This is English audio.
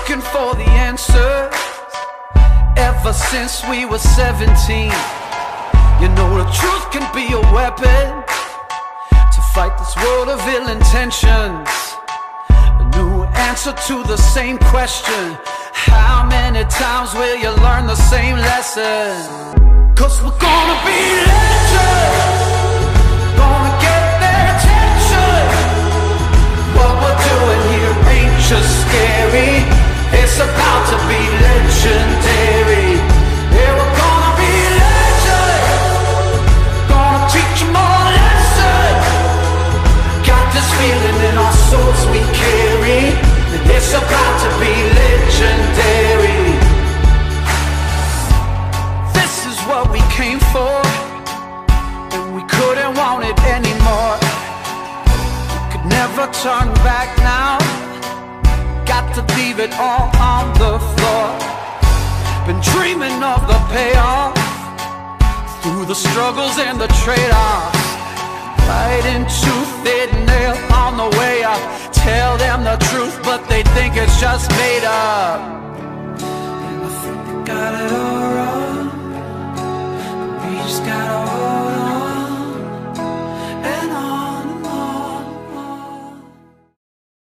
looking for the answer ever since we were 17. You know the truth can be a weapon to fight this world of ill intentions. A new answer to the same question: how many times will you learn the same lesson? 'Cause we're gonna be legends, gonna get their attention. What we're doing here ain't just scary, it's about to be legendary. Yeah, we're gonna be legends, gonna teach them all a lesson. Got this feeling in our souls we carry, that it's about to be legendary. This is what we came for, and we couldn't want it anymore. We could never turn back now, got to leave it all on the floor. Been dreaming of the payoff, through the struggles and the trade-offs. Fighting tooth and nail on the way up. Tell them the truth, but they think it's just made up. And I think they got it all wrong, but we just gotta